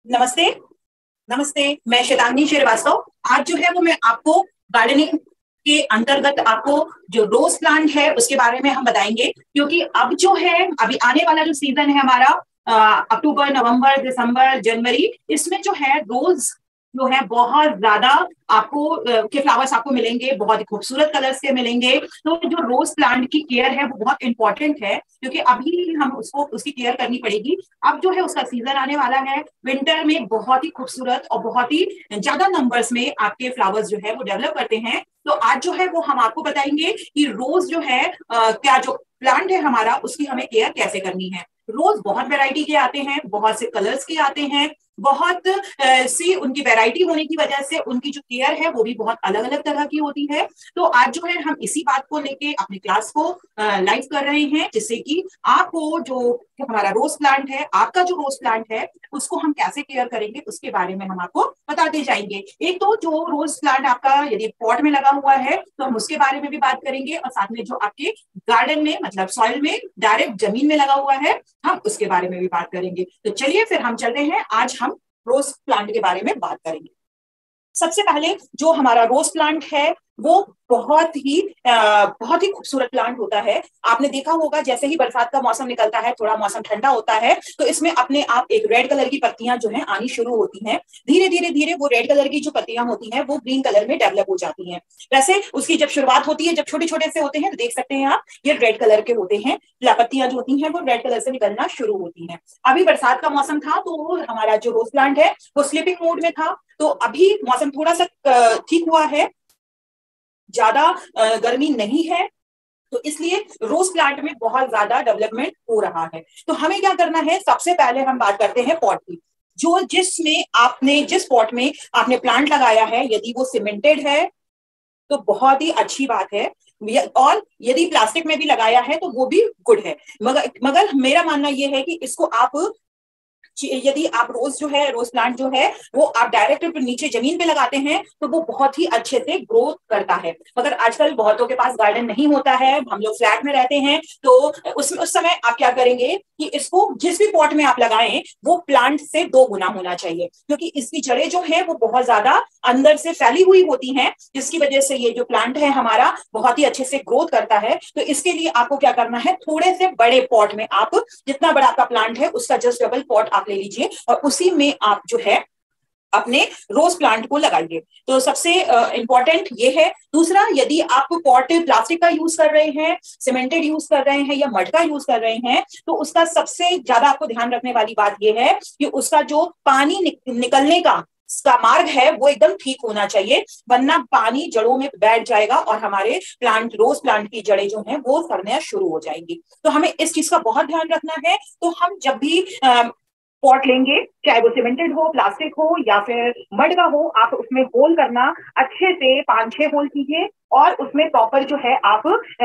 नमस्ते। नमस्ते, मैं शैतानी श्रीवास्तव। आज जो है वो मैं आपको गार्डनिंग के अंतर्गत आपको जो रोज प्लांट है उसके बारे में हम बताएंगे, क्योंकि अब जो है अभी आने वाला जो सीजन है हमारा अक्टूबर, नवंबर, दिसंबर, जनवरी, इसमें जो है रोज जो है बहुत ज्यादा आपको के फ्लावर्स आपको मिलेंगे, बहुत ही खूबसूरत कलर्स के मिलेंगे। तो जो रोज प्लांट की केयर है वो बहुत इंपॉर्टेंट है, क्योंकि अभी हम उसको उसकी केयर करनी पड़ेगी। अब जो है उसका सीजन आने वाला है, विंटर में बहुत ही खूबसूरत और बहुत ही ज्यादा नंबर्स में आपके फ्लावर्स जो है वो डेवलप करते हैं। तो आज जो है वो हम आपको बताएंगे कि रोज जो है क्या जो प्लांट है हमारा उसकी हमें केयर कैसे करनी है। रोज बहुत वैरायटी के आते हैं, बहुत से कलर्स के आते हैं, बहुत सी उनकी वैरायटी होने की वजह से उनकी जो केयर है वो भी बहुत अलग अलग तरह की होती है। तो आज जो है हम इसी बात को लेके अपनी क्लास को लाइव कर रहे हैं, जिससे कि आपको जो हमारा रोज प्लांट है, आपका जो रोज प्लांट है उसको हम कैसे केयर करेंगे उसके बारे में हम आपको बताते जाएंगे। एक तो जो रोज प्लांट आपका यदि पॉट में लगा हुआ है तो हम उसके बारे में भी बात करेंगे, और साथ में जो आपके गार्डन में मतलब सॉइल में डायरेक्ट जमीन में लगा हुआ है हम उसके बारे में भी बात करेंगे। तो चलिए फिर हम चलते हैं, आज हम रोज प्लांट के बारे में बात करेंगे। सबसे पहले जो हमारा रोज प्लांट है वो बहुत ही खूबसूरत प्लांट होता है। आपने देखा होगा जैसे ही बरसात का मौसम निकलता है, थोड़ा मौसम ठंडा होता है, तो इसमें अपने आप एक रेड कलर की पत्तियां जो है आनी शुरू होती हैं। धीरे धीरे धीरे वो रेड कलर की जो पत्तियां होती हैं वो ग्रीन कलर में डेवलप हो जाती हैं। वैसे उसकी जब शुरुआत होती है, जब छोटे छोटे से होते हैं, तो देख सकते हैं आप ये रेड कलर के होते हैं, पत्तियां जो होती हैं वो रेड कलर से निकलना शुरू होती हैं। अभी बरसात का मौसम था तो हमारा जो रोज प्लांट है वो स्लीपिंग मोड में था। तो अभी मौसम थोड़ा सा ठीक हुआ है, ज्यादा गर्मी नहीं है, तो इसलिए रोज प्लांट में बहुत ज्यादा डेवलपमेंट हो रहा है। तो हमें क्या करना है, सबसे पहले हम बात करते हैं पॉट की। जो जिस पॉट में आपने प्लांट लगाया है, यदि वो सीमेंटेड है तो बहुत ही अच्छी बात है, और यदि प्लास्टिक में भी लगाया है तो वो भी गुड है। मगर मेरा मानना यह है कि इसको आप यदि आप रोज प्लांट जो है वो आप डायरेक्ट नीचे जमीन पे लगाते हैं तो वो बहुत ही अच्छे से ग्रोथ करता है। मगर आजकल बहुतों के पास गार्डन नहीं होता है, हम लोग फ्लैट में रहते हैं, तो उस समय आप क्या करेंगे कि इसको जिस भी पॉट में आप लगाएं वो प्लांट से 2 गुना होना चाहिए, क्योंकि इसकी जड़ें जो है वो बहुत ज्यादा अंदर से फैली हुई होती हैं, जिसकी वजह से ये जो प्लांट है हमारा बहुत ही अच्छे से ग्रोथ करता है। तो इसके लिए आपको क्या करना है, थोड़े से बड़े पॉट में आप जितना बड़ा आपका प्लांट है उसका जस्ट डबल पॉट आप ले लीजिए और उसी में आप जो है अपने रोज प्लांट को लगाइए। तो सबसे इंपॉर्टेंट ये है। दूसरा, यदि आप पॉट प्लास्टिक का यूज कर रहे हैं, सीमेंटेड यूज कर रहे हैं या मड का यूज कर रहे हैं, तो उसका सबसे ज्यादा आपको ध्यान रखने वाली बात यह है कि उसका जो पानी निकलने का मार्ग है वो एकदम ठीक होना चाहिए, वरना पानी जड़ों में बैठ जाएगा और हमारे रोज प्लांट की जड़ें जो हैं वो सड़ना शुरू हो जाएंगी। तो हमें इस चीज का बहुत ध्यान रखना है। तो हम जब भी पॉट लेंगे, चाहे वो सीमेंटेड हो, प्लास्टिक हो या फिर मड का हो, आप उसमें होल करना अच्छे से 5-6 होल कीजिए, और उसमें प्रॉपर जो है आप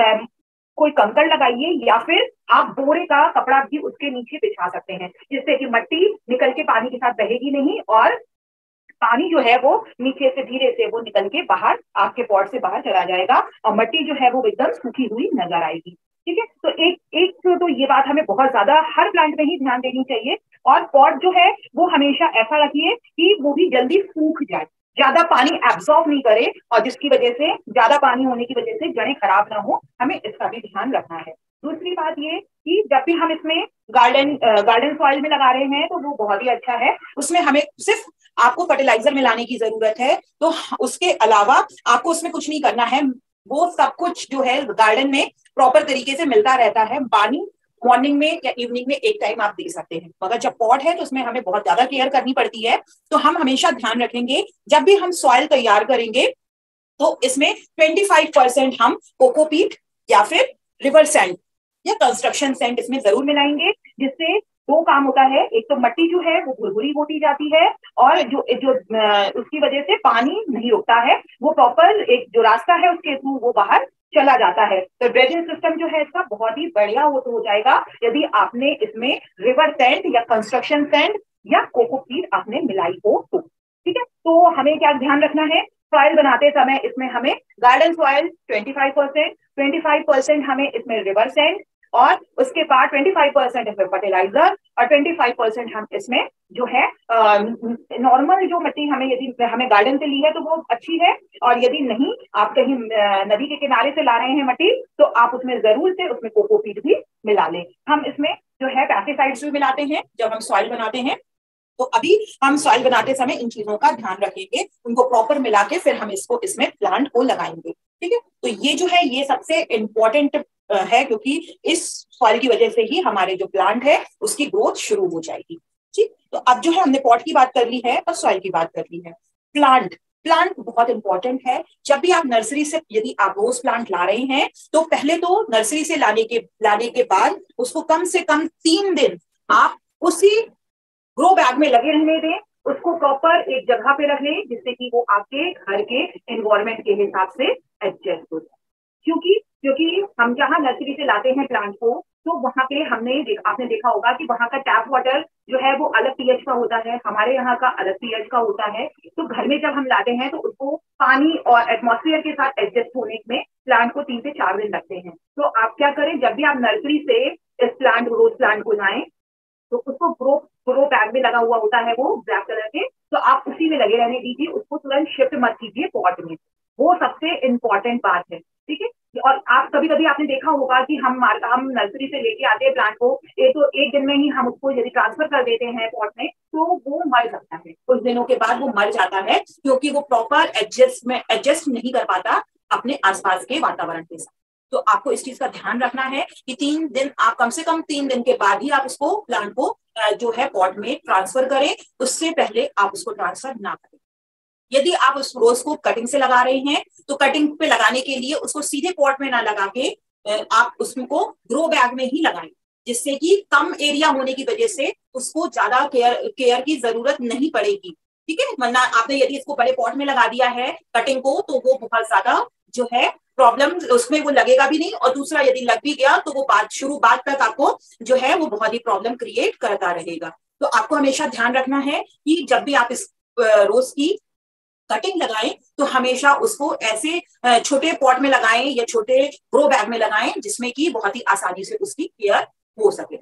कोई कंकड़ लगाइए, या फिर आप बोरे का कपड़ा भी उसके नीचे बिछा सकते हैं, जिससे कि मिट्टी निकल के पानी के साथ बहेगी नहीं, और पानी जो है वो नीचे से धीरे से वो निकल के बाहर आपके पॉट से बाहर चला जाएगा, और मिट्टी जो है वो एकदम सूखी हुई नजर आएगी। ठीक है, तो एक तो ये बात हमें बहुत ज्यादा हर प्लांट में ही ध्यान देनी चाहिए। और पॉट जो है वो हमेशा ऐसा रखिए कि वो भी जल्दी सूख जाए, ज्यादा पानी एब्सॉर्ब नहीं करे, और जिसकी वजह से ज्यादा पानी होने की वजह से जड़ें खराब ना हो, हमें इसका भी ध्यान रखना है। दूसरी बात ये कि जब भी हम इसमें गार्डन सॉइल में लगा रहे हैं तो वो बहुत ही अच्छा है, उसमें हमें सिर्फ आपको फर्टिलाइजर मिलाने की जरूरत है। तो उसके अलावा आपको उसमें कुछ नहीं करना है, वो सब कुछ जो है गार्डन में प्रॉपर तरीके से मिलता रहता है। पानी मॉर्निंग में या इवनिंग में एक टाइम आप दे सकते हैं, मगर जब पॉट है तो उसमें हमें बहुत ज्यादा केयर करनी पड़ती है। तो हम हमेशा ध्यान रखेंगे जब भी हम सॉइल तैयार करेंगे तो इसमें 25% हम कोकोपीट या फिर रिवर सैंड या कंस्ट्रक्शन सैंड इसमें जरूर मिलाएंगे, जिससे 2 काम होता है। एक तो मिट्टी जो है वो भुरभुरी होती जाती है, और जो जो उसकी वजह से पानी नहीं रुकता है, वो प्रॉपर एक जो रास्ता है उसके थ्रू वो बाहर चला जाता है। तो ड्रेनेज सिस्टम जो है इसका बहुत ही बढ़िया हो जाएगा यदि आपने इसमें रिवर सैंड या कंस्ट्रक्शन सैंड या कोकोपीट आपने मिलाई हो तो। ठीक है, तो हमें क्या ध्यान रखना है, सॉइल बनाते समय इसमें हमें गार्डन सॉइल 25%, 25% हमें इसमें रिवर सैंड, और उसके बाद 25% इसमें फर्टिलाइजर और 25% हम इसमें जो है नॉर्मल जो मिट्टी हमें यदि हमें गार्डन से ली है तो वो अच्छी है, और यदि नहीं आप कहीं नदी के किनारे से ला रहे हैं मिट्टी तो आप उसमें जरूर से उसमें कोकोपीट भी मिला लें। हम इसमें जो है पेस्टिसाइड्स भी मिलाते हैं जब हम सॉइल बनाते हैं। तो अभी हम सॉइल बनाते समय इन चीजों का ध्यान रखेंगे, उनको प्रॉपर मिला के फिर हम इसको इसमें प्लांट को लगाएंगे। ठीक है, तो ये जो है ये सबसे इम्पोर्टेंट है, क्योंकि इस सॉइल की वजह से ही हमारे जो प्लांट है उसकी ग्रोथ शुरू हो जाएगी। ठीक, तो अब जो है हमने पॉट की बात कर ली है और सॉइल की बात कर ली है। प्लांट प्लांट बहुत इंपॉर्टेंट है। जब भी आप नर्सरी से यदि आप रोज प्लांट ला रहे हैं तो पहले तो नर्सरी से लाने के बाद उसको कम से कम 3 दिन आप उसी ग्रो बैग में लगे रहने दें, उसको प्रॉपर एक जगह पे रख लें जिससे कि वो आपके घर के एनवायरमेंट के हिसाब से एडजस्ट हो जाए। क्योंकि हम जहाँ नर्सरी से लाते हैं प्लांट को तो वहां पे आपने देखा होगा कि वहां का टैप वाटर जो है वो अलग पीएच का होता है, हमारे यहाँ का अलग पीएच का होता है। तो घर में जब हम लाते हैं तो उसको पानी और एटमॉस्फेयर के साथ एडजस्ट होने में प्लांट को 3 से 4 दिन लगते हैं। तो आप क्या करें, जब भी आप नर्सरी से इस रोज प्लांट को लाएं तो उसको ग्रो बैग में लगा हुआ होता है वो ब्लैक कलर के, तो आप उसी में लगे रहने दीजिए, उसको तुरंत शिफ्ट मत कीजिए पॉट में। वो सबसे इम्पोर्टेंट बात है। ठीक है, और आप कभी कभी आपने देखा होगा कि हम नर्सरी से लेके आते हैं प्लांट को, एक दिन में ही हम उसको यदि ट्रांसफर कर देते हैं पॉट में तो वो मर सकता है, कुछ दिनों के बाद वो मर जाता है, क्योंकि वो प्रॉपर एडजस्ट नहीं कर पाता अपने आसपास के वातावरण के साथ। तो आपको इस चीज का ध्यान रखना है कि 3 दिन आप कम से कम 3 दिन के बाद ही आप उसको प्लांट को जो है पॉट में ट्रांसफर करें, उससे पहले आप उसको ट्रांसफर ना करें। यदि आप उस रोज को कटिंग से लगा रहे हैं तो कटिंग पे लगाने के लिए उसको सीधे पॉट में ना लगा के आप उसको ग्रो बैग में ही लगाएं, जिससे कि कम एरिया होने की वजह से उसको ज्यादा केयर की जरूरत नहीं पड़ेगी। ठीक है, वरना आपने यदि इसको बड़े पॉट में लगा दिया है कटिंग को तो वो बहुत ज्यादा जो है प्रॉब्लम उसमें वो लगेगा भी नहीं, और दूसरा यदि लग भी गया तो वो बाद तक आपको जो है वो बहुत ही प्रॉब्लम क्रिएट करता रहेगा। तो आपको हमेशा ध्यान रखना है कि जब भी आप इस रोज की कटिंग लगाएं तो हमेशा उसको ऐसे छोटे पॉट में लगाएं या छोटे ग्रो बैग में लगाएं जिसमें कि बहुत ही आसानी से उसकी केयर हो सके।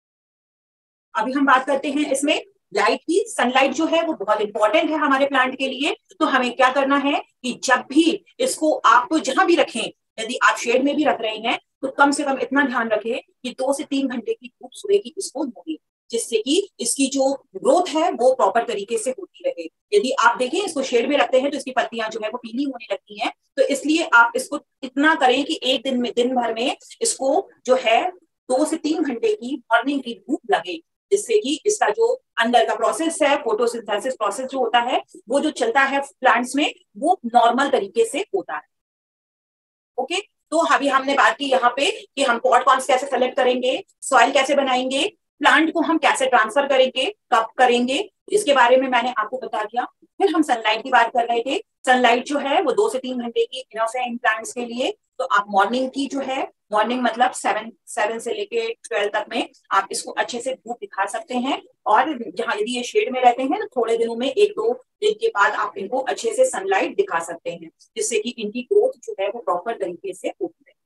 अभी हम बात करते हैं इसमें लाइट की। सनलाइट जो है वो बहुत इंपॉर्टेंट है हमारे प्लांट के लिए। तो हमें क्या करना है कि जब भी इसको आप जहां भी रखें, यदि आप शेड में भी रख रहे हैं तो कम से कम इतना ध्यान रखें कि 2 से 3 घंटे की धूप सुबह की इसको मिले, जिससे कि इसकी जो ग्रोथ है वो प्रॉपर तरीके से होती रहे। यदि आप देखें इसको शेड में रखते हैं तो इसकी पत्तियां जो है वो पीली होने लगती हैं, तो इसलिए आप इसको इतना करें कि एक दिन भर में इसको जो है 2 से 3 घंटे की मॉर्निंग की धूप लगे, जिससे कि इसका जो अंदर का प्रोसेस है फोटोसिंथेसिस प्रोसेस जो होता है वो जो चलता है प्लांट्स में वो नॉर्मल तरीके से होता है। ओके, तो अभी हमने बात की यहाँ पे कि हम पॉट कौन कैसे सेलेक्ट करेंगे, सॉइल कैसे बनाएंगे, प्लांट को हम कैसे ट्रांसफर करेंगे, कब करेंगे, इसके बारे में मैंने आपको बता दिया। फिर हम सनलाइट की बात कर रहे थे। सनलाइट जो है वो 2 से 3 घंटे की इनफ है इन प्लांट्स के लिए। तो आप मॉर्निंग की जो है मॉर्निंग मतलब 7 से लेके 12 तक में आप इसको अच्छे से धूप दिखा सकते हैं, और जहां यदि ये शेड में रहते हैं तो थोड़े दिनों में 1-2 दिन के बाद आप इनको अच्छे से सनलाइट दिखा सकते हैं, जिससे कि इनकी ग्रोथ जो है वो प्रॉपर तरीके से होती है।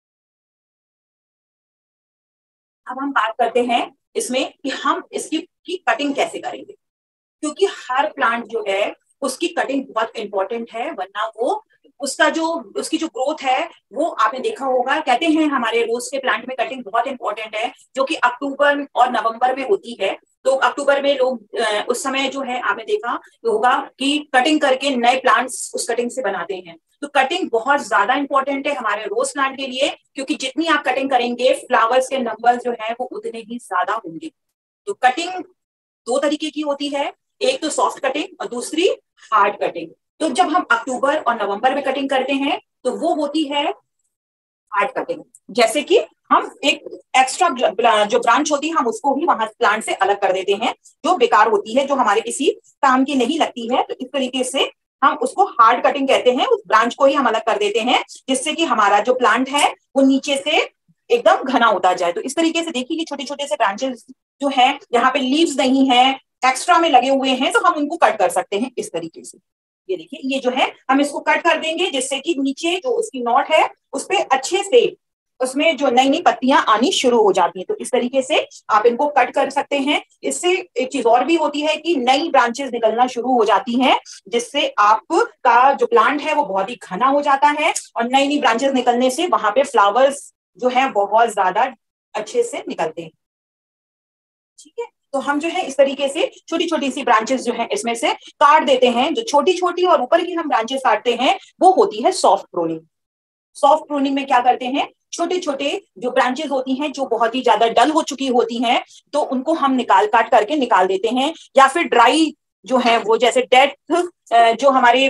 अब हम बात करते हैं इसमें कि हम इसकी कटिंग कैसे करेंगे, क्योंकि हर प्लांट जो है उसकी कटिंग बहुत इंपॉर्टेंट है, वरना वो उसकी जो ग्रोथ है वो आपने देखा होगा, कहते हैं हमारे रोज के प्लांट में कटिंग बहुत इंपॉर्टेंट है, जो कि अक्टूबर और नवंबर में होती है। तो अक्टूबर में लोग उस समय जो है आपने देखा होगा कि कटिंग करके नए प्लांट्स उस कटिंग से बनाते हैं। तो कटिंग बहुत ज्यादा इंपॉर्टेंट है हमारे रोज प्लांट के लिए, क्योंकि जितनी आप कटिंग करेंगे फ्लावर्स के नंबर जो है वो उतने ही ज्यादा होंगे। तो कटिंग 2 तरीके की होती है, एक तो सॉफ्ट कटिंग और दूसरी हार्ड कटिंग। तो जब हम अक्टूबर और नवंबर में कटिंग करते हैं तो वो होती है हार्ड कटिंग। जैसे कि हम एक एक्स्ट्रा जो ब्रांच होती है हम उसको भी वहां प्लांट से अलग कर देते हैं, जो बेकार होती है, जो हमारे किसी काम की नहीं लगती है। तो इस तरीके से हम उसको हार्ड कटिंग कहते हैं, उस ब्रांच को ही हम अलग कर देते हैं, जिससे कि हमारा जो प्लांट है वो नीचे से एकदम घना होता जाए। तो इस तरीके से देखिए कि छोटे छोटे से ब्रांचेस जो है यहाँ पे लीव्स नहीं है, एक्स्ट्रा में लगे हुए हैं, तो हम उनको कट कर सकते हैं इस तरीके से। ये देखिए ये जो है हम इसको कट कर देंगे, जिससे कि नीचे जो उसकी नॉट है उस पर अच्छे से उसमें जो नई नई पत्तियां आनी शुरू हो जाती हैं। तो इस तरीके से आप इनको कट कर सकते हैं। इससे एक चीज और भी होती है कि नई ब्रांचेस निकलना शुरू हो जाती हैं, जिससे आपका जो प्लांट है वो बहुत ही घना हो जाता है, और नई नई ब्रांचेस निकलने से वहां पे फ्लावर्स जो है बहुत ज्यादा अच्छे से निकलते हैं। ठीक है, तो हम जो है इस तरीके से छोटी छोटी सी ब्रांचेस जो है इसमें से काट देते हैं। जो छोटी छोटी और ऊपर की हम ब्रांचेस काटते हैं वो होती है सॉफ्ट प्रूनिंग। सॉफ्ट प्रूनिंग में क्या करते हैं, छोटे छोटे जो ब्रांचेस होती हैं जो बहुत ही ज्यादा डल हो चुकी होती हैं, तो उनको हम निकाल काट करके निकाल देते हैं, या फिर ड्राई जो है वो जैसे डेड जो हमारे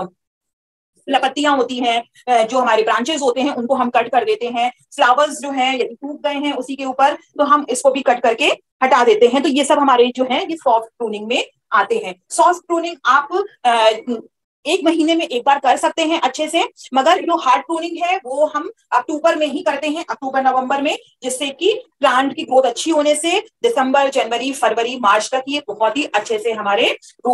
पत्तियां होती हैं, जो हमारे ब्रांचेस होते हैं उनको हम कट कर देते हैं। फ्लावर्स जो है यदि टूट गए हैं उसी के ऊपर, तो हम इसको भी कट करके हटा देते हैं। तो ये सब हमारे जो है ये सॉफ्ट प्रूनिंग में आते हैं। सॉफ्ट प्रूनिंग आप 1 महीने में एक बार कर सकते हैं अच्छे से, मगर जो हार्ड प्रूनिंग है वो हम अक्टूबर में ही करते हैं, अक्टूबर नवंबर में, जिससे कि प्लांट की ग्रोथ अच्छी होने से दिसंबर जनवरी फरवरी मार्च तक ये बहुत ही अच्छे से हमारे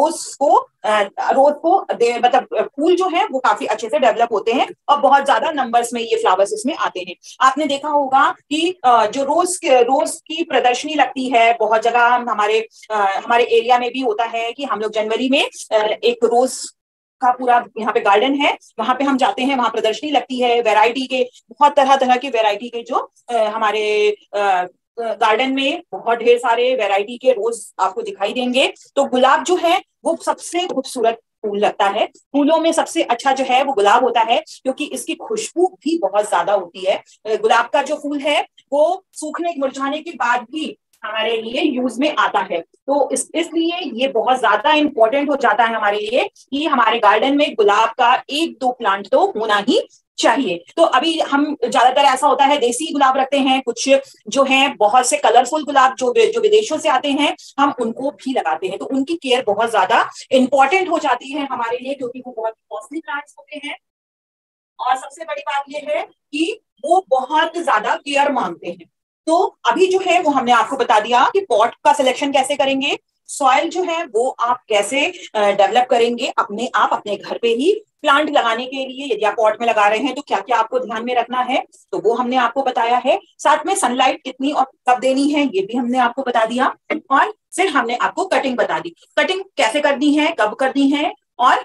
रोज को मतलब फूल जो है वो काफी अच्छे से डेवलप होते हैं, और बहुत ज्यादा नंबर्स में ये फ्लावर्स इसमें आते हैं। आपने देखा होगा कि जो रोज की प्रदर्शनी लगती है बहुत जगह, हमारे एरिया में भी होता है कि हम लोग जनवरी में एक रोज का पूरा यहाँ पे गार्डन है, वहां पे हम जाते हैं, वहां प्रदर्शनी लगती है वैरायटी के, बहुत तरह तरह के वैरायटी के जो हमारे गार्डन में बहुत ढेर सारे वैरायटी के रोज आपको दिखाई देंगे। तो गुलाब जो है वो सबसे खूबसूरत फूल लगता है। फूलों में सबसे अच्छा जो है वो गुलाब होता है, क्योंकि इसकी खुशबू भी बहुत ज्यादा होती है। गुलाब का जो फूल है वो सूखने मुरझाने के बाद भी हमारे लिए यूज में आता है। तो इसलिए ये बहुत ज्यादा इंपॉर्टेंट हो जाता है हमारे लिए कि हमारे गार्डन में गुलाब का 1-2 प्लांट तो होना ही चाहिए। तो अभी हम ज्यादातर ऐसा होता है देसी गुलाब रखते हैं, कुछ जो है बहुत से कलरफुल गुलाब जो विदेशों से आते हैं हम उनको भी लगाते हैं। तो उनकी केयर बहुत ज्यादा इंपॉर्टेंट हो जाती है हमारे लिए, क्योंकि वो बहुत कॉस्टली प्लांट्स होते हैं, और सबसे बड़ी बात यह है कि वो बहुत ज्यादा केयर मांगते हैं। तो अभी जो है वो हमने आपको बता दिया कि पॉट का सिलेक्शन कैसे करेंगे, सॉइल जो है वो आप कैसे डेवलप करेंगे अपने घर पे ही प्लांट लगाने के लिए। यदि आप पॉट में लगा रहे हैं तो क्या क्या आपको ध्यान में रखना है, तो वो हमने आपको बताया है। साथ में सनलाइट कितनी और कब देनी है ये भी हमने आपको बता दिया, और फिर हमने आपको कटिंग बता दी, कटिंग कैसे करनी है, कब करनी है, और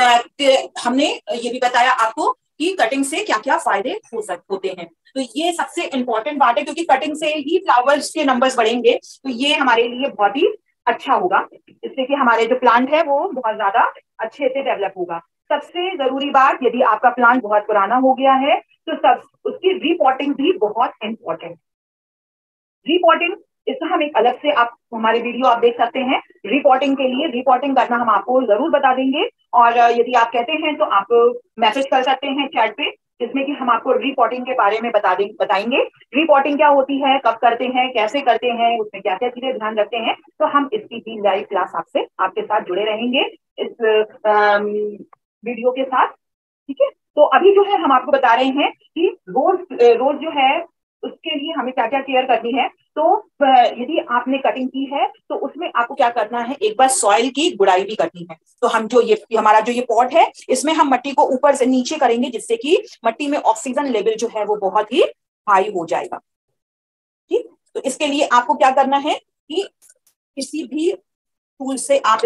हमने ये भी बताया आपको कि कटिंग से क्या क्या फायदे होते हैं। तो ये सबसे इंपॉर्टेंट बात है, क्योंकि कटिंग से ही फ्लावर्स के नंबर्स बढ़ेंगे। तो ये हमारे लिए बहुत ही अच्छा होगा, इससे कि हमारे जो प्लांट है वो बहुत ज्यादा अच्छे से डेवलप होगा। सबसे जरूरी बात, यदि आपका प्लांट बहुत पुराना हो गया है तो सब उसकी रिपोर्टिंग भी बहुत इंपॉर्टेंट। रिपोर्टिंग इसका हम एक अलग से आप हमारे वीडियो आप देख सकते हैं। रिपोर्टिंग के लिए रिपोर्टिंग करना हम आपको जरूर बता देंगे, और यदि आप कहते हैं तो आप मैसेज कर सकते हैं चैट पे, जिसमें कि हम आपको रिपोर्टिंग के बारे में बताएंगे। रिपोर्टिंग क्या होती है, कब करते हैं, कैसे करते हैं, उसमें क्या क्या चीजें ध्यान रखते हैं। तो हम इसकी भी लाइव क्लास आपके साथ जुड़े रहेंगे इस वीडियो के साथ। ठीक है, तो अभी जो है हम आपको बता रहे हैं कि रोज जो है उसके लिए हमें क्या क्या केयर करनी है। तो यदि आपने कटिंग की है तो उसमें आपको क्या करना है, एक बार सॉइल की गुड़ाई भी करनी है। तो हम जो ये हमारा जो ये पॉट है इसमें हम मट्टी को ऊपर से नीचे करेंगे, जिससे कि मट्टी में ऑक्सीजन लेवल जो है वो बहुत ही हाई हो जाएगा। ठीक, तो इसके लिए आपको क्या करना है कि किसी भी टूल से आप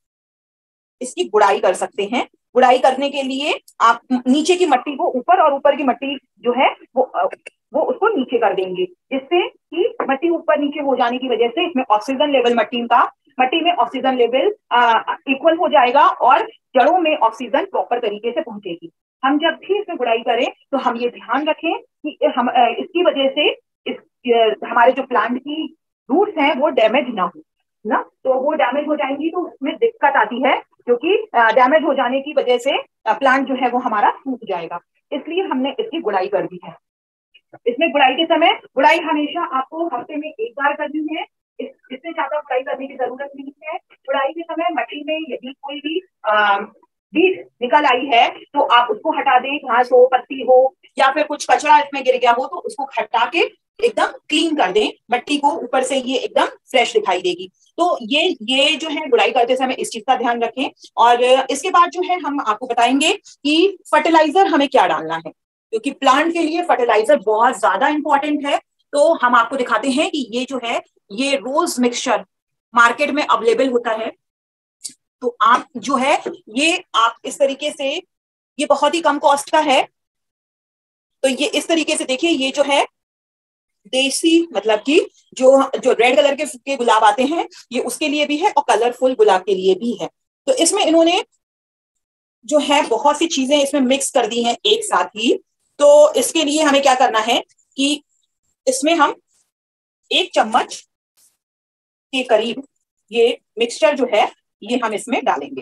इसकी गुड़ाई कर सकते हैं। गुड़ाई करने के लिए आप नीचे की मट्टी को ऊपर और ऊपर की मट्टी जो है वो उसको नीचे कर देंगे, जिससे कि मट्टी ऊपर नीचे हो जाने की वजह से इसमें ऑक्सीजन लेवल मट्टी में ऑक्सीजन लेवल इक्वल हो जाएगा, और जड़ों में ऑक्सीजन प्रॉपर तरीके से पहुंचेगी। हम जब भी इसमें गुड़ाई करें तो हम ये ध्यान रखें कि हम इसकी वजह से हमारे जो प्लांट की रूट्स हैं वो डैमेज ना हो ना। तो वो डैमेज हो जाएंगी तो उसमें दिक्कत आती है, क्योंकि डैमेज हो जाने की वजह से प्लांट जो है वो हमारा सूख जाएगा। इसलिए हमने इसकी गुड़ाई कर दी है। इसमें गुड़ाई के समय गुड़ाई हमेशा आपको हफ्ते में एक बार करनी है, इससे ज्यादा गुड़ाई करने की जरूरत नहीं है। गुड़ाई के समय मट्टी में यदि कोई भी बीज निकल आई है तो आप उसको हटा दें, घास हो, पत्ती हो, या फिर कुछ कचरा इसमें गिर गया हो तो उसको हटा के एकदम क्लीन कर दें मट्टी को, ऊपर से ये एकदम फ्रेश दिखाई देगी। तो ये जो है गुड़ाई करते समय इस चीज का ध्यान रखें। और इसके बाद जो है हम आपको बताएंगे कि फर्टिलाइजर हमें क्या डालना है। क्योंकि प्लांट के लिए फर्टिलाइजर बहुत ज्यादा इंपॉर्टेंट है। तो हम आपको दिखाते हैं कि ये जो है ये रोज मिक्सचर मार्केट में अवेलेबल होता है। तो आप जो है ये आप इस तरीके से, ये बहुत ही कम कॉस्ट का है। तो ये इस तरीके से देखिए, ये जो है देसी मतलब कि जो जो रेड कलर के गुलाब आते हैं ये उसके लिए भी है और कलरफुल गुलाब के लिए भी है। तो इसमें इन्होंने जो है बहुत सी चीजें इसमें मिक्स कर दी हैं एक साथ ही। तो इसके लिए हमें क्या करना है कि इसमें हम 1 चम्मच के करीब ये मिक्सचर जो है ये हम इसमें डालेंगे।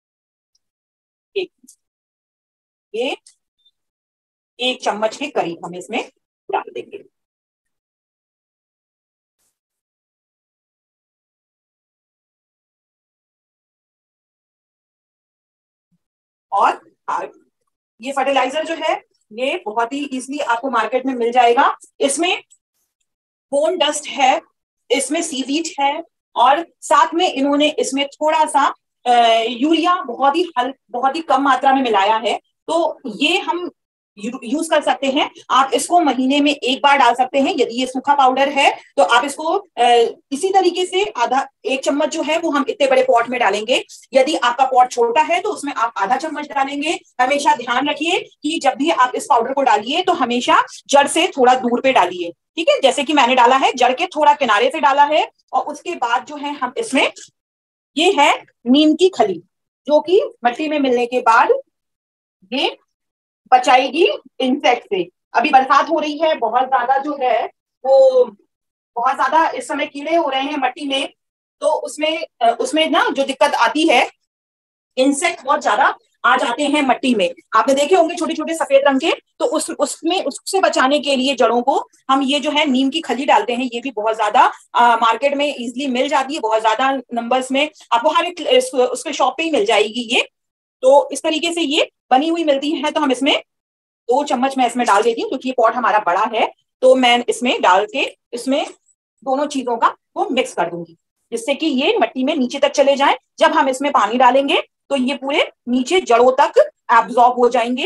एक ये 1 चम्मच के करीब हम इसमें डाल देंगे। और ये फर्टिलाइजर जो है ये बहुत ही इजीली आपको मार्केट में मिल जाएगा। इसमें बोन डस्ट है, इसमें सीवीड है और साथ में इन्होंने इसमें थोड़ा सा यूरिया बहुत ही कम मात्रा में मिलाया है। तो ये हम यूज कर सकते हैं। आप इसको महीने में 1 बार डाल सकते हैं। यदि ये सूखा पाउडर है तो आप इसको इसी तरीके से 1 चम्मच जो है वो हम इतने बड़े पॉट में डालेंगे। यदि आपका पॉट छोटा है तो उसमें आप आधा चम्मच डालेंगे। हमेशा ध्यान रखिए कि जब भी आप इस पाउडर को डालिए तो हमेशा जड़ से थोड़ा दूर पे डालिए, ठीक है। जैसे कि मैंने डाला है, जड़ के थोड़ा किनारे से डाला है। और उसके बाद जो है हम इसमें, ये है नीम की खली, जो कि मिट्टी में मिलने के बाद ये बचाएगी इंसेक्ट से। अभी बरसात हो रही है, बहुत ज्यादा जो है वो बहुत ज्यादा इस समय कीड़े हो रहे हैं मिट्टी में। तो उसमें ना जो दिक्कत आती है, इंसेक्ट बहुत ज्यादा आ जाते हैं मिट्टी में। आपने देखे होंगे छोटे छोटे सफेद रंग के। तो उससे बचाने के लिए जड़ों को हम ये जो है नीम की खली डालते हैं। ये भी बहुत ज्यादा मार्केट में इजिली मिल जाती है, बहुत ज्यादा नंबर्स में आपको हर एक उसके शॉप पे ही मिल जाएगी ये। तो इस तरीके से ये बनी हुई मिलती है। तो हम इसमें 2 चम्मच मैं इसमें डाल देती हूँ क्योंकि ये पॉट हमारा बड़ा है। तो मैं इसमें डाल के इसमें दोनों चीजों का वो मिक्स कर दूंगी, जिससे कि ये मिट्टी में नीचे तक चले जाए। जब हम इसमें पानी डालेंगे तो ये पूरे नीचे जड़ों तक एब्जॉर्ब हो जाएंगे।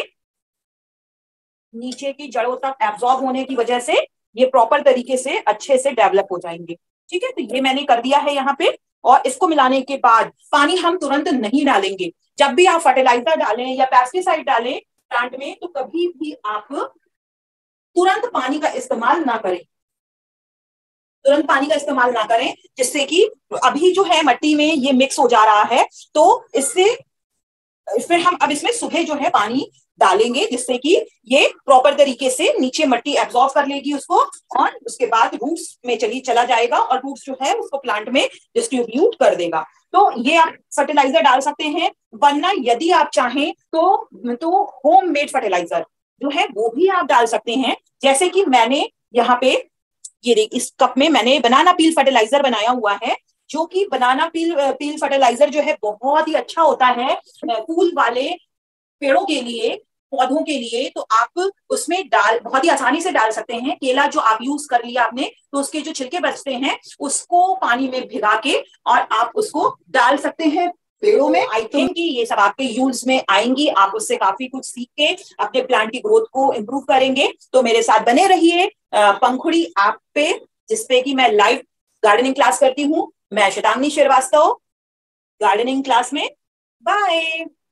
नीचे की जड़ों तक एब्जॉर्ब होने की वजह से ये प्रॉपर तरीके से अच्छे से डेवलप हो जाएंगे, ठीक है। तो ये मैंने कर दिया है यहाँ पे। और इसको मिलाने के बाद पानी हम तुरंत नहीं डालेंगे। जब भी आप फर्टिलाइजर डालें या पेस्टिसाइड डालें प्लांट में, तो कभी भी आप तुरंत पानी का इस्तेमाल ना करें। तुरंत पानी का इस्तेमाल ना करें, जिससे कि अभी जो है मिट्टी में ये मिक्स हो जा रहा है। तो इससे फिर हम अब इसमें सुबह जो है पानी डालेंगे, जिससे कि ये प्रॉपर तरीके से नीचे मिट्टी एब्जॉर्ब कर लेगी उसको। और उसके बाद रूट्स में चला जाएगा और रूट्स जो है उसको प्लांट में डिस्ट्रीब्यूट कर देगा। तो ये आप फर्टिलाइजर डाल सकते हैं। वरना यदि आप चाहें तो होम मेड फर्टिलाइजर जो है वो भी आप डाल सकते हैं। जैसे कि मैंने यहाँ पे ये इस कप में मैंने बनाना पील फर्टिलाइजर बनाया हुआ है, जो कि बनाना पील फर्टिलाइजर जो है बहुत ही अच्छा होता है फूल वाले पेड़ों के लिए, पौधों के लिए। तो आप उसमें बहुत ही आसानी से डाल सकते हैं। केला जो आप यूज कर लिया आपने, तो उसके जो छिलके बचते हैं उसको पानी में भिगा के और आप उसको डाल सकते हैं पेड़ों में। आई थिंक कि ये सब आपके यूज में आएंगी। आप उससे काफी कुछ सीख के अपने प्लांट की ग्रोथ को इम्प्रूव करेंगे। तो मेरे साथ बने रहिए पंखुड़ी ऐप पे, जिसपे कि मैं लाइव गार्डनिंग क्लास करती हूँ। मैं शतांगी श्रीवास्तव, गार्डनिंग क्लास में। बाय।